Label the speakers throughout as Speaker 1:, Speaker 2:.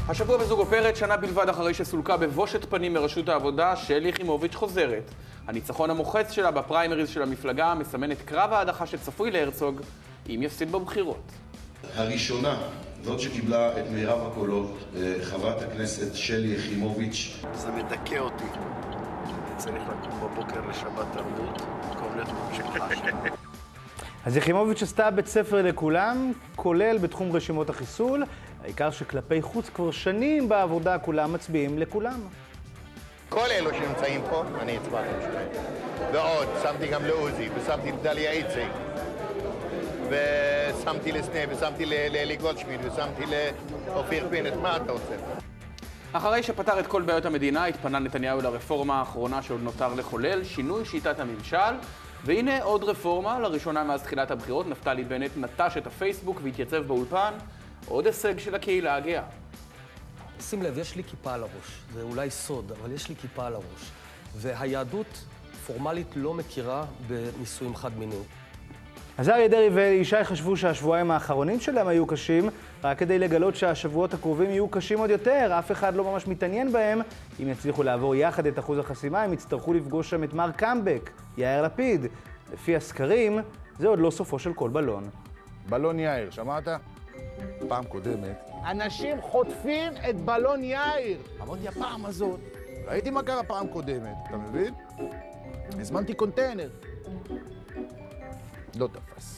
Speaker 1: השבוע בזוג אופרת, שנה בלבד אחרי שסולקה בבושת פנים מרשות העבודה, שלי יחימוביץ' חוזרת. הניצחון המוחץ שלה בפריימריז של המפלגה מסמן את קרב ההדחה שצפוי להרצוג, אם יפסיד בבחירות.
Speaker 2: הראשונה, זאת שקיבלה את מירב הקולות, חברת הכנסת שלי יחימוביץ'.
Speaker 3: זה מדכא אותי. צריך לקום בבוקר לשבת תרבות, במקום להיות ממשיכה שם.
Speaker 4: אז יחימוביץ' עשתה בית ספר לכולם, כולל בתחום רשימות החיסול, העיקר שכלפי חוץ כבר שנים בעבודה כולם מצביעים לכולם.
Speaker 5: כל אלו שנמצאים פה, אני הצבעתי בשבילם. ועוד, שמתי גם לעוזי, ושמתי לדליה איציק, ושמתי לסנה, ושמתי לאלי גולדשמיד, ושמתי לאופיר פינס. מה אתה רוצה?
Speaker 1: אחרי שפתר את כל בעיות המדינה, התפנה נתניהו לרפורמה האחרונה שעוד נותר לחולל, שינוי שיטת הממשל, והנה עוד רפורמה, לראשונה מאז תחילת הבחירות, נפתלי בנט נטש את הפייסבוק והתייצב באולפן, עוד הישג של הקהילה הגאה.
Speaker 6: שים לב, יש לי כיפה על הראש, זה אולי סוד, אבל יש לי כיפה על הראש. והיהדות פורמלית לא מכירה בנישואים חד-מיניים.
Speaker 4: אז אריה דרעי וישי חשבו שהשבועיים האחרונים שלהם היו קשים, רק כדי לגלות שהשבועות הקרובים יהיו קשים עוד יותר, אף אחד לא ממש מתעניין בהם. אם יצליחו לעבור יחד את אחוז החסימה, הם יצטרכו לפגוש שם את מר קמבק, יאיר לפיד. לפי הסקרים, זה עוד לא סופו של כל בלון.
Speaker 7: בלון יאיר, שמעת? פעם קודמת.
Speaker 8: אנשים חוטפים את בלון יאיר.
Speaker 7: אמרתי, הפעם הזאת, ראיתי מה קרה פעם קודמת, אתה מבין? הזמנתי קונטיינר. לא תפס.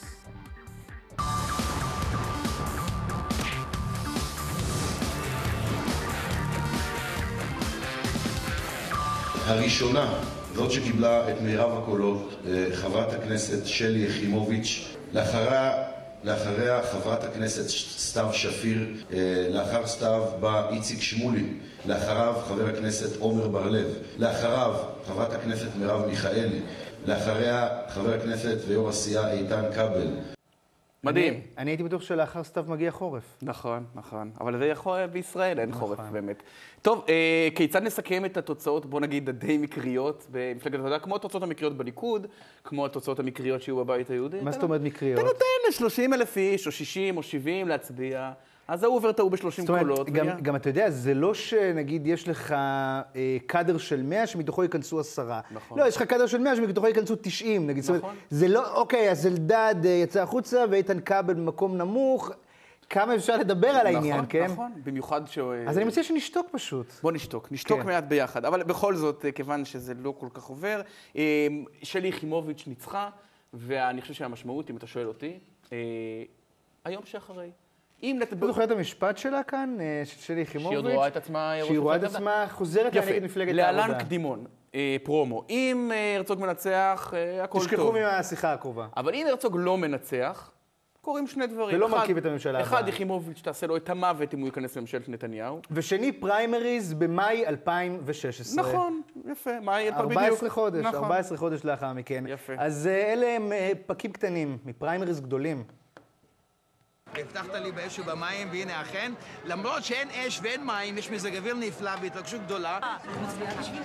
Speaker 2: הראשונה, זאת שקיבלה את מירב הקולות, חברת הכנסת שלי יחימוביץ', לאחריה חברת הכנסת סתיו שפיר, לאחר סתיו בא איציק שמולי, לאחריו חבר הכנסת עומר בר-לב, לאחריו חברת הכנסת מרב מיכאלי, לאחריה חבר הכנסת ויו"ר הסיעה איתן כבל.
Speaker 1: מדהים.
Speaker 4: אני הייתי בטוח שלאחר סתיו מגיע חורף.
Speaker 1: נכון, נכון. אבל זה יכול בישראל, אין חורף באמת. טוב, כיצד נסכם את התוצאות, בוא נגיד, די מקריות במפלגת העבודה, כמו התוצאות המקריות בליכוד, כמו התוצאות המקריות שיהיו בבית היהודי?
Speaker 4: מה זאת אומרת מקריות?
Speaker 1: אתה נותן ל-30,000 איש, או 60 או 70 להצביע, אז ההוא עובר טעו ב-30 קולות.
Speaker 4: גם אתה יודע, זה לא שנגיד יש לך קאדר של 100 שמתוכו ייכנסו 10.
Speaker 1: נכון.
Speaker 4: לא, יש לך קאדר של 100 שמתוכו ייכנסו 90, נגיד.
Speaker 1: נכון.
Speaker 4: זה לא, אוקיי, אז אלדד יצא החוצה ואיתן כבל במקום נמוך. כמה אפשר לדבר על העניין, כן?
Speaker 1: נכון, במיוחד
Speaker 4: אז אני מציע שנשתוק פשוט.
Speaker 1: בוא נשתוק, נשתוק מעט ביחד. אבל בכל זאת, כיוון שזה לא כל כך עובר, שלי יחימוביץ' ניצחה, ואני חושב שהמשמעות, אם אתה שואל אותי, היום שאחרי.
Speaker 4: אתה זוכר את המשפט שלה כאן, של שלי יחימוביץ'?
Speaker 1: שהיא רואה את עצמה...
Speaker 4: שהיא רואה את עצמה חוזרת נגד מפלגת העבודה.
Speaker 1: להלן קדימון, פרומו. אם הרצוג מנצח, הכל טוב.
Speaker 4: תשכחו מהשיחה הקרובה.
Speaker 1: אבל אם הרצוג לא מנצח, קורים שני דברים.
Speaker 4: ולא מרכיב את הממשלה הבאה.
Speaker 1: אחד, יחימוביץ' תעשה לו את המוות אם הוא ייכנס לממשלת נתניהו.
Speaker 4: ושני, פריימריז במאי 2016.
Speaker 1: נכון, יפה. מאי 2016.
Speaker 4: 14 חודש, 14 חודש לאחר מכן.
Speaker 1: יפה.
Speaker 4: אז אלה הם פקים קטנים, מפריימריז גדולים.
Speaker 9: הבטחת לי באש ובמים, והנה אכן, למרות שאין אש ואין מים, יש מזג אוויר נפלא והתרגשות גדולה.
Speaker 10: את מצביעה בשבילי?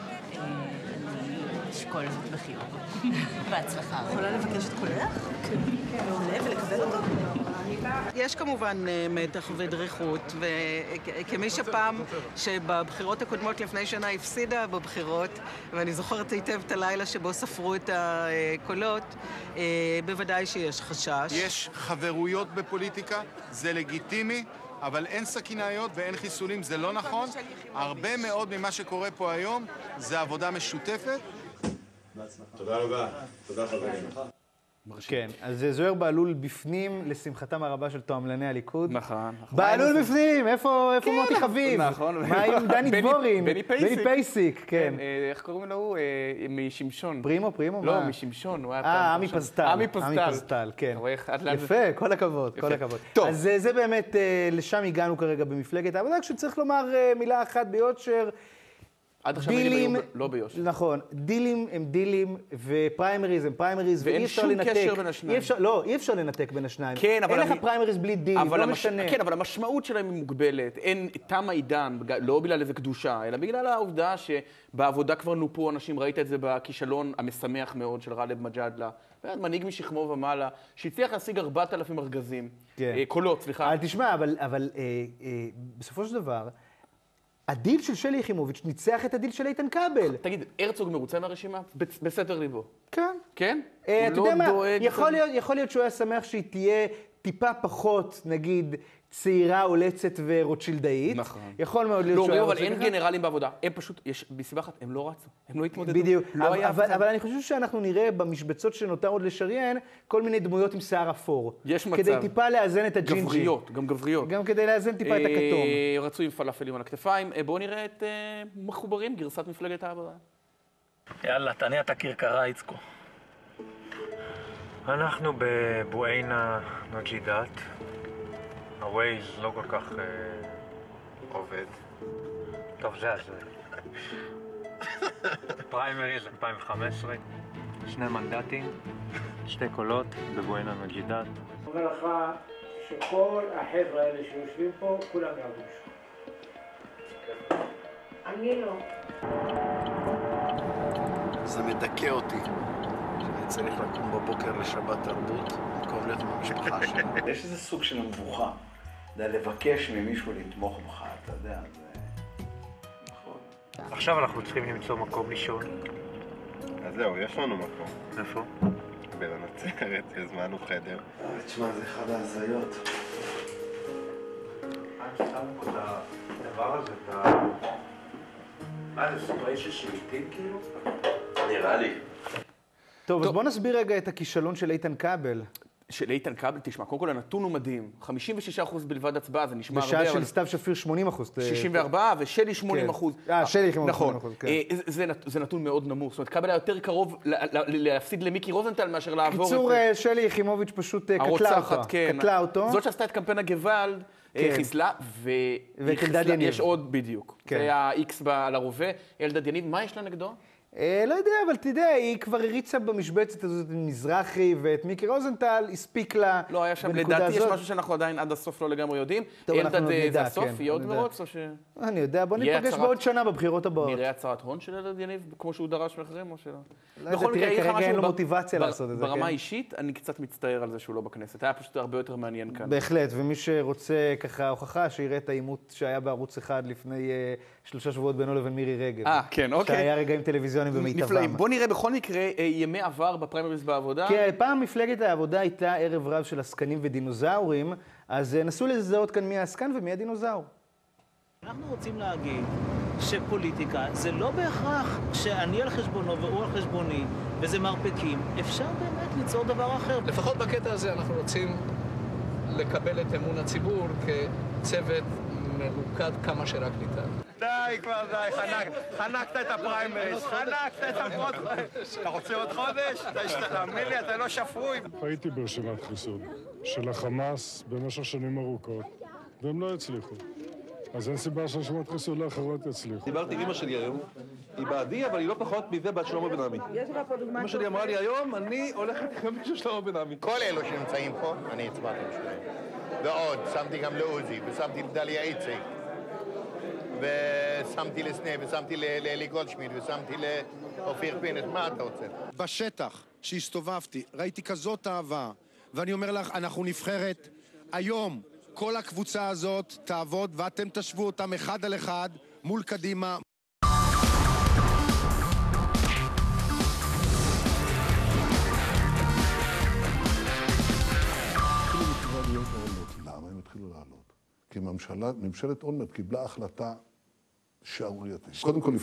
Speaker 10: אני אשקול בחיוב. בהצלחה. יכולה לבקש את קולך? כן. מעולה, ולקבל אותו?
Speaker 11: יש כמובן מתח ודריכות, וכמי שפעם שבבחירות הקודמות לפני שנה הפסידה בבחירות, ואני זוכרת היטב את הלילה שבו ספרו את הקולות, בוודאי שיש חשש.
Speaker 12: יש חברויות בפוליטיקה, זה לגיטימי, אבל אין סכינאיות ואין חיסולים, זה לא נכון. הרבה מאוד ממה שקורה פה היום זה עבודה משותפת.
Speaker 2: תודה רבה. תודה חברים.
Speaker 4: כן, אז זוהיר בהלול בפנים, לשמחתם הרבה של תועמלני הליכוד.
Speaker 1: נכון.
Speaker 4: בהלול בפנים, איפה מוטי חביב?
Speaker 1: נכון.
Speaker 4: מה עם דני דבורין?
Speaker 1: בני פייסיק.
Speaker 4: בני פייסיק, כן.
Speaker 1: איך קוראים לו? משמשון.
Speaker 4: פרימו?
Speaker 1: לא, משמשון.
Speaker 4: עמי פזטל.
Speaker 1: עמי
Speaker 4: פזטל, כן.
Speaker 1: יפה,
Speaker 4: כל הכבוד, כל הכבוד. אז זה באמת, לשם הגענו כרגע במפלגת העבודה, כשצריך לומר מילה אחת ביושר,
Speaker 1: עד עכשיו היו לא ביושר.
Speaker 4: נכון, דילים הם דילים ופריימריז הם פריימריז,
Speaker 1: ואין שום קשר בין השניים.
Speaker 4: אי אפשר לנתק בין השניים.
Speaker 1: כן, אבל
Speaker 4: אין לך פריימריז בלי דיל, לא משנה.
Speaker 1: כן, אבל המשמעות שלהם היא מוגבלת. אין תם העידן, לא בגלל איזה קדושה, אלא בגלל העובדה שבעבודה כבר נופו אנשים, ראית את זה בכישלון המשמח מאוד של גאלב מג'אדלה, מנהיג משכמו ומעלה, שהצליח להשיג 4,000 ארגזים. קולות, סליחה.
Speaker 4: תשמע, אבל בסופו של דבר, הדיל של שלי יחימוביץ' ניצח את הדיל של איתן כבל.
Speaker 1: תגיד, הרצוג מרוצה מהרשימה? בסתר ליבו.
Speaker 4: כן.
Speaker 1: כן?
Speaker 4: אתה יודע מה, יכול להיות שהוא היה שמח שהיא תהיה טיפה פחות, נגיד, צעירה, אולצת ורוטשילדאית.
Speaker 1: נכון.
Speaker 4: יכול מאוד להיות שהוא היה
Speaker 1: לא,
Speaker 4: רוצה
Speaker 1: אבל אין גנרלים בעבודה. הם פשוט, בסיבה אחת, הם לא רצו. הם לא התמודדו.
Speaker 4: בדיוק.
Speaker 1: לא היה
Speaker 4: אבל אני חושב שאנחנו נראה במשבצות שנותר עוד לשריין, כל מיני דמויות עם שיער אפור.
Speaker 1: יש מצב.
Speaker 4: כדי טיפה לאזן את הג'ינג'י.
Speaker 1: גבריות, גם גבריות.
Speaker 4: גם כדי לאזן טיפה את הכתום.
Speaker 1: רצו עם פלאפלים על הכתפיים. בואו נראה את מחוברים, גרסת מפלגת העבודה.
Speaker 13: יאללה, תניע את הכרכרה, יצקו. אנחנו בבועיינה נג'ידת. הווייז לא כל כך עובד. טוב, זה. פריימריז 2015, 2 מנדטים, 2 קולות בבועיינה נג'ידת.
Speaker 14: אני אומר לך שכל החבר'ה האלה שיושבים פה, כולם יעבדו שם. אני לא.
Speaker 3: זה מדכא אותי. שאני צריך לקום בבוקר לשבת תרבות, במקום להיות במשפחה שלי.
Speaker 15: יש איזה סוג של מבוכה. לבקש ממישהו לתמוך בך, אתה יודע, זה... נכון.
Speaker 13: עכשיו אנחנו צריכים למצוא מקום לישון.
Speaker 16: אז זהו, יש לנו מקום.
Speaker 13: איפה?
Speaker 16: בנצרת, הזמנו חדר.
Speaker 15: תשמע, זה אחד ההזיות. אני שמו פה את הדבר הזה, את ה... מה, זה ספרי של שימיטים כאילו? נראה לי.
Speaker 4: טוב, אז בוא נסביר רגע את הכישלון של איתן כבל.
Speaker 1: של איתן כבל, תשמע, קודם כל הנתון הוא מדהים. 56% בלבד הצבעה, זה נשמע הרבה,
Speaker 4: בשעה של סתיו שפיר 80%.
Speaker 1: 64, ושלי 80%.
Speaker 4: שלי 80%,
Speaker 1: נכון.
Speaker 4: כן.
Speaker 1: זה נתון מאוד נמוך. זאת אומרת, כבל היה יותר קרוב להפסיד למיקי רוזנטל מאשר לעבור את...
Speaker 4: קיצור, שלי יחימוביץ' פשוט קטלה אותו.
Speaker 1: זאת שעשתה את קמפיין הגוואלד, חיסלה, ויש עוד בדיוק. זה היה X על הרובה. אלדד יניב, מה יש לה נגדו?
Speaker 4: לא יודע, אבל תדע, היא כבר הריצה במשבצת הזאת את מזרחי ואת מיקי רוזנטל, הספיק לה
Speaker 1: לא, היה שם, לדעתי יש משהו שאנחנו עדיין עד הסוף לא לגמרי יודעים. אלדד זה הסוף, יהיה עוד מרוץ או ש...
Speaker 4: אני יודע, בוא ניפגש בעוד שנה בבחירות הבאות.
Speaker 1: נראה הצהרת הון של אלדד יניב, כמו שהוא דרש מאחרים או שלא?
Speaker 4: תראה, כרגע אין לו מוטיבציה לעשות את זה.
Speaker 1: ברמה אישית, אני קצת מצטער על זה שהוא לא בכנסת. היה פשוט הרבה יותר מעניין כאן.
Speaker 4: בהחלט, ומי שרוצה ככה הוכחה, שיראה את העימות שהיה בערוץ 1 לפני 3 שבועות בינו לבין מירי רגב.
Speaker 1: כן, אוקיי.
Speaker 4: שהיה רגעים טלוויזיוניים במיטבם.
Speaker 1: נפלאים. בוא נראה בכל מקרה ימי עבר בפריימריז בעבודה.
Speaker 4: כן, פעם מפלגת העבודה הייתה ערב רב של עסקנים ודינוזאורים, אז נסו לזהות כאן מי העסקן ומי הדינוזאור.
Speaker 17: אנחנו רוצים להגיד שפוליטיקה זה לא בהכרח שאני על חשבונו והוא על חשבוני, וזה מרפקים. אפשר באמת ליצור דבר אחר.
Speaker 18: לפחות בקטע הזה אנחנו רוצים לקבל את אמון הציבור כצוות מלוכד כמה שרק ניתן.
Speaker 5: די כבר, די, חנקת את הפריימריז, חנקת את הפריימריז. אתה רוצה עוד חודש? תאמין לי, אתה לא שפוי.
Speaker 19: הייתי ברשימת חיסול של החמאס במשך שנים ארוכות, והם לא הצליחו. אז אין סיבה שרשימת חיסול לאחרות יצליחו.
Speaker 20: דיברתי עם אמא שלי היום, היא בעדי, אבל היא לא פחות מזה בת שלמה בן עמי. אמא שלי אמרה לי היום, אני הולכת עם מישהו שלמה בן עמי.
Speaker 5: כל אלו שנמצאים פה, אני הצבעתי בשבילם. ועוד, שמתי גם לעוזי, ושמתי לדליה איציק, ושמתי לסנה, ושמתי לאלי גולדשמיד, ושמתי לאופיר פינס. מה אתה רוצה?
Speaker 21: בשטח שהסתובבתי, ראיתי כזאת אהבה, ואני אומר לך, אנחנו נבחרת היום. כל הקבוצה הזאת תעבוד, ואתם תשבו אותם אחד על אחד מול קדימה.
Speaker 22: למה הם התחילו לעלות? כי ממשלת אולמרט קיבלה החלטה שערורייתית. קודם כל,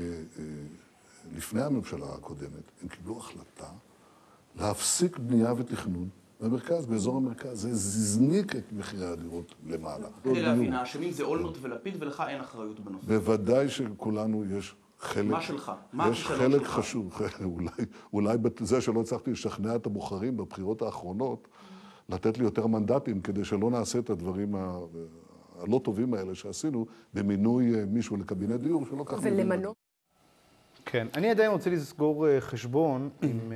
Speaker 22: לפני הממשלה הקודמת, הם קיבלו החלטה להפסיק בנייה ותכנון במרכז, באזור המרכז. זה זזניק את מחירי הדירות למעלה.
Speaker 1: כדי להבין, האשמים זה אולמרט ולפיד, ולך אין אחריות בנושא.
Speaker 22: בוודאי שכולנו יש חלק...
Speaker 1: מה שלך? מה
Speaker 22: יש חלק חשוב. אולי בזה שלא הצלחתי לשכנע את הבוחרים בבחירות האחרונות, לתת לי יותר מנדטים, כדי שלא נעשה את הדברים הלא טובים האלה שעשינו, במינוי מישהו לקבינט דיור, שלא כך...
Speaker 4: כן, אני עדיין רוצה לסגור חשבון עם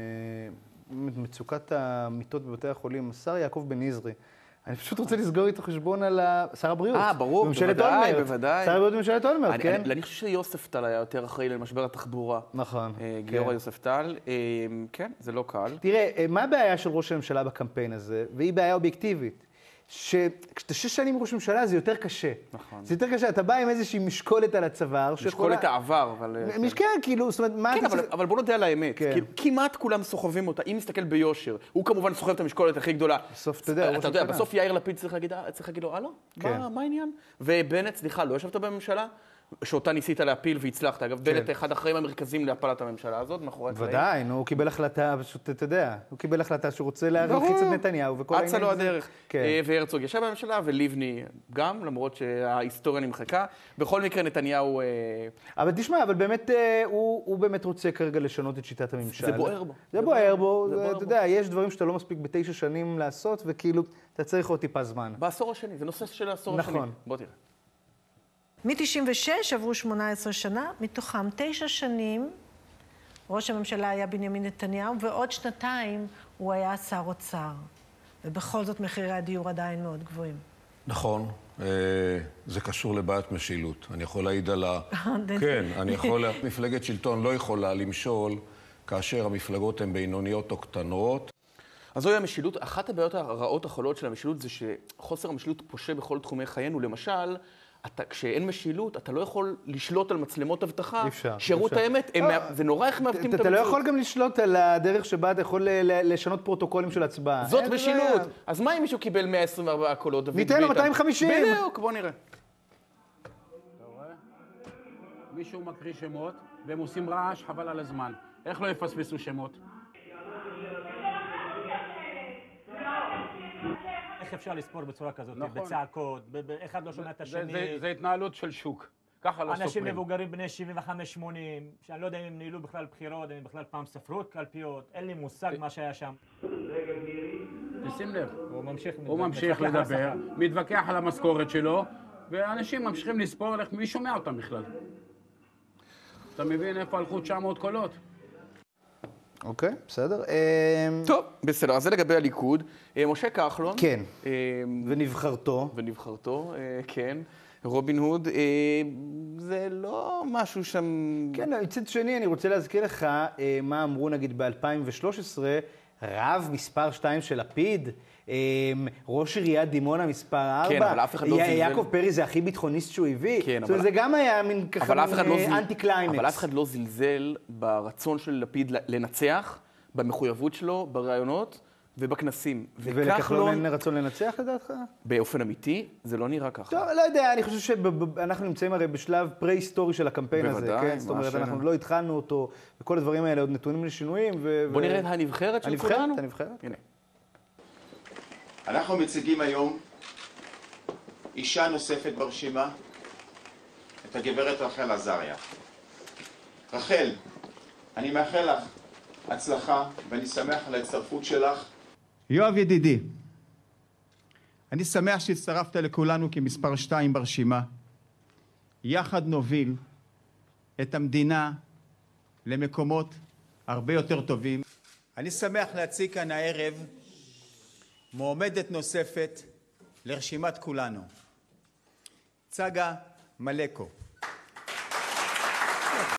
Speaker 4: מצוקת המיטות בבתי החולים. השר יעקב בן-יזרי, אני פשוט רוצה לסגור איתו חשבון על שר הבריאות.
Speaker 1: ברור, בוודאי, בוודאי.
Speaker 4: שר הבריאות בממשלת אולמרט, כן?
Speaker 1: אני חושב שיוסף טל היה יותר אחראי למשבר התחבורה.
Speaker 4: נכון.
Speaker 1: גיורא יוסף טל. כן, זה לא קל.
Speaker 4: תראה, מה הבעיה של ראש הממשלה בקמפיין הזה? והיא בעיה אובייקטיבית. שכשאתה 6 שנים ראש ממשלה זה יותר קשה. נכון. זה יותר קשה, אתה בא עם איזושהי משקולת על הצוואר.
Speaker 1: משקולת העבר, אבל...
Speaker 4: כן, כאילו, זאת אומרת, מה...
Speaker 1: כן, אבל בוא נודה על האמת. כמעט כולם סוחבים אותה, אם נסתכל ביושר. הוא כמובן סוחב את המשקולת הכי גדולה.
Speaker 4: בסוף, אתה יודע,
Speaker 1: בסוף יאיר לפיד צריך להגיד לו, הלו, מה העניין? ובנט, סליחה, לא ישבת בממשלה? שאותה ניסית להפיל והצלחת. אגב, בנט אחד האחראים המרכזיים להפלת הממשלה הזאת, מאחורי הקלעים.
Speaker 4: ודאי, הוא קיבל החלטה, פשוט, אתה יודע, הוא קיבל החלטה שהוא רוצה להרחיץ את נתניהו וכל העניין הזה.
Speaker 1: אצה לו הדרך. והרצוג ישב בממשלה, ולבני גם, למרות שההיסטוריה נמחקה. בכל מקרה, נתניהו...
Speaker 4: אבל תשמע, אבל באמת, הוא באמת רוצה כרגע לשנות את שיטת הממשל.
Speaker 1: זה בוער בו.
Speaker 4: זה בוער בו, אתה יודע, יש דברים שאתה לא מספיק ב9 שנים לעשות, וכאילו, אתה צריך עוד טיפה זמן.
Speaker 1: בעשור השני, זה נושא של העשור השני.
Speaker 4: נכון.
Speaker 1: בוא תראה.
Speaker 6: מ-96 עברו 18 שנה, מתוכם 9 שנים ראש הממשלה היה בנימין נתניהו, ועוד 2 הוא היה שר אוצר. ובכל זאת מחירי הדיור עדיין מאוד גבוהים.
Speaker 8: נכון, זה קשור לבעיית משילות. אני יכול להעיד על כן, אני יכול... מפלגת שלטון לא יכולה למשול כאשר המפלגות הן בינוניות או קטנות.
Speaker 1: אז זוהי המשילות. אחת הבעיות הרעות החולות של המשילות זה שחוסר המשילות פושה בכל תחומי חיינו. למשל, כשאין משילות, אתה לא יכול לשלוט על מצלמות אבטחה. שירות האמת, זה נורא איך מעוותים את המציאות.
Speaker 4: אתה לא יכול גם לשלוט על הדרך שבה אתה יכול לשנות פרוטוקולים של הצבעה.
Speaker 1: זאת משילות. אז מה אם מישהו קיבל 124 קולות?
Speaker 4: ניתן לו 250.
Speaker 1: בדיוק, בוא נראה.
Speaker 23: אתה רואה? מישהו מקריא שמות, והם עושים רעש, חבל על הזמן. איך לא יפספסו שמות?
Speaker 24: איך אפשר לספור בצורה כזאת? בצעקות, אחד לא שומע את השני.
Speaker 23: זה התנהלות של שוק. ככה לא סופרים.
Speaker 24: אנשים מבוגרים בני 75-80, שאני לא יודע אם הם ניהלו בכלל בחירות, אם בכלל פעם ספרו את קלפיות, אין לי מושג מה שהיה שם.
Speaker 23: תשים לב.
Speaker 24: הוא
Speaker 23: ממשיך לדבר, מתווכח על המשכורת שלו, ואנשים ממשיכים לספור מי שומע אותם בכלל. אתה מבין איפה הלכו 900 קולות?
Speaker 4: אוקיי, בסדר.
Speaker 1: טוב, בסדר. אז זה לגבי הליכוד. משה כחלון.
Speaker 4: כן. ונבחרתו.
Speaker 1: כן. רובין הוד. זה לא משהו שם...
Speaker 4: כן, מצד שני, אני רוצה להזכיר לך מה אמרו נגיד ב-2013, רב מספר 2 של לפיד, ראש עיריית דימונה מספר 4.
Speaker 1: כן, אבל אף אחד לא זלזל.
Speaker 4: יעקב פרי זה הכי ביטחוניסט שהוא הביא.
Speaker 1: כן,
Speaker 4: אבל... זה גם היה מין ככה אנטי קליימקס.
Speaker 1: אבל אף אחד לא זלזל ברצון של לפיד לנצח, במחויבות שלו, ברעיונות ובכנסים.
Speaker 4: ולכחלון אין רצון לנצח לדעתך?
Speaker 1: באופן אמיתי, זה לא נראה ככה.
Speaker 4: טוב, לא יודע, אני חושב שאנחנו נמצאים הרי בשלב פרה-היסטורי של הקמפיין הזה, כן? זאת אומרת, אנחנו לא התחלנו אותו, וכל הדברים האלה עוד נתונים לשינויים.
Speaker 1: בוא נראה את הנבחרת של כולנו.
Speaker 4: הנבחרת.
Speaker 1: הנה.
Speaker 25: אנחנו מציגים היום אישה נוספת ברשימה, את הגברת רחל עזריה. רחל, אני מאחל לך הצלחה, ואני שמח על ההצטרפות שלך.
Speaker 26: יואב ידידי, אני שמח שהצטרפת לכולנו כמספר 2 ברשימה. יחד נוביל את המדינה למקומות הרבה יותר טובים. אני שמח להציג כאן הערב מועמדת נוספת לרשימת כולנו, צגה מלקו.